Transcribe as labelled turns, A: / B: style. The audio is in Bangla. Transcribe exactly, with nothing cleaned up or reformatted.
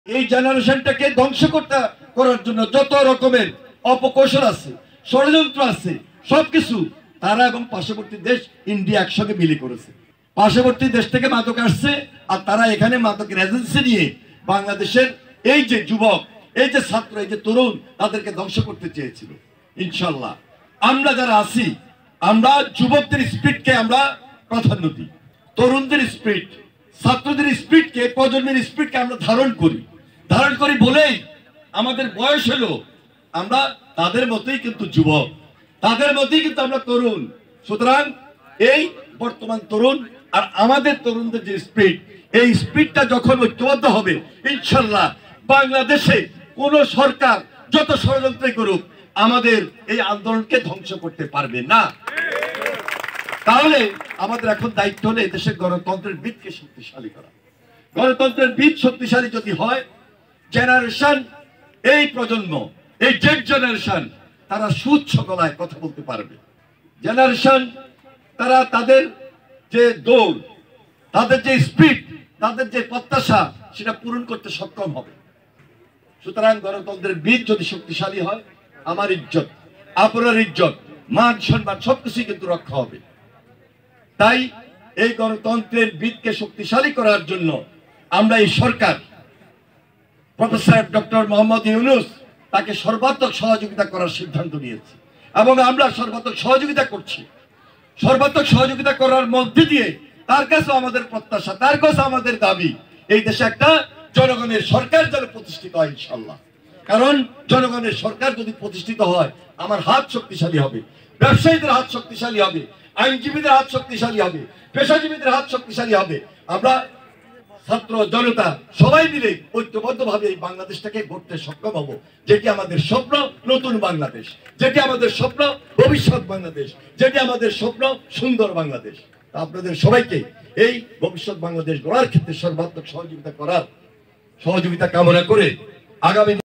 A: এই জেনারেশনটাকে ধ্বংস করতে করার জন্য যত রকমের অপকৌশল আছে, ষড়যন্ত্র আছে, সবকিছু তারা এবং পার্শ্ববর্তী দেশ ইন্ডিয়া একসঙ্গে মিলে করেছে। পার্শ্ববর্তী দেশ থেকে মাদক আসছে আর তারা এখানে মাদকের এজেন্সি নিয়ে বাংলাদেশের এই যে যুবক, এই যে ছাত্র, এই যে তরুণ, তাদেরকে ধ্বংস করতে চেয়েছিল। ইনশাল্লাহ আমরা যারা আছি, আমরা যুবকদের স্পিরিটকে আমরা প্রাধান্য দিই, তরুণদের স্পিরিট, ছাত্রদের স্পিরিটকে, প্রজন্মের স্পিরিটকে আমরা ধারণ করি। ধারণ করি বলেই আমাদের বয়স হলো আমরা তাদের মতোই কিন্তু যুবক, তাদের মতোই কিন্তু আমরা তরুণ। সুতরাং এই বর্তমান তরুণ আর আমাদের তরুণদের যে স্পিরিট, এই স্পিরিটটা যখন ঐক্যবদ্ধ হবে, ইনশাল্লাহ বাংলাদেশে কোন সরকার যত ষড়যন্ত্র করুক আমাদের এই আন্দোলনকে ধ্বংস করতে পারবে না। তাহলে আমাদের এখন দায়িত্ব হলো দেশের গণতন্ত্রের ভিতকে শক্তিশালী করা। গণতন্ত্রের ভিত শক্তিশালী যদি হয়, জেনারেশন, এই প্রজন্ম, এই জেড জেনারেশন, তারা সুচ্ছ গলায় কথা বলতে পারবে। জেনারেশন তারা তাদের যে দৌড়, তাদের যে স্পিড, তাদের যে প্রত্যাশা, সেটা পূরণ করতে সক্ষম হবে। সুতরাং গণতন্ত্রের ভিত যদি শক্তিশালী হয়, আমার ইজ্জত, আপনার ইজ্জত, মান সম্মান সবকিছুই কিন্তু রক্ষা হবে। তাই এই গণতন্ত্রের ভিতকে শক্তিশালী করার জন্য আমরা এই সরকার, প্রফেসর ডক্টর মোহাম্মদ ইউনূস, তাকে সর্বাত্মক সহযোগিতা করার সিদ্ধান্ত নিয়েছি এবং আমরা সর্বাত্মক সহযোগিতা করছি। সর্বাত্মক সহযোগিতা করার মধ্যে দিয়ে তার কাছে আমাদের প্রত্যাশা, তার কাছে আমাদের দাবি, এই দেশে একটা জনগণের সরকার যেন প্রতিষ্ঠিত হয় ইনশাল্লাহ। কারণ জনগণের সরকার যদি প্রতিষ্ঠিত হয়, আমার হাত শক্তিশালী হবে, ব্যবসায়ীদের হাত শক্তিশালী হবে, আইনজীবীদের হাত শক্তিশালী হবে, পেশাজীবীদের হাত শক্তিশালী হবে। আমরা ছাত্র জনতা সবাই মিলে ঐক্যবদ্ধ ভাবে এই বাংলাদেশটাকে গড়তে সক্ষম হব, যেটি আমাদের স্বপ্ন, নতুন বাংলাদেশ, যেটি আমাদের স্বপ্ন, ভবিষ্যৎ বাংলাদেশ, যেটি আমাদের স্বপ্ন, সুন্দর বাংলাদেশ। আপনাদের সবাইকে এই ভবিষ্যৎ বাংলাদেশ গড়ার ক্ষেত্রে সর্বাত্মক সহযোগিতা করার সহযোগিতা কামনা করে আগামী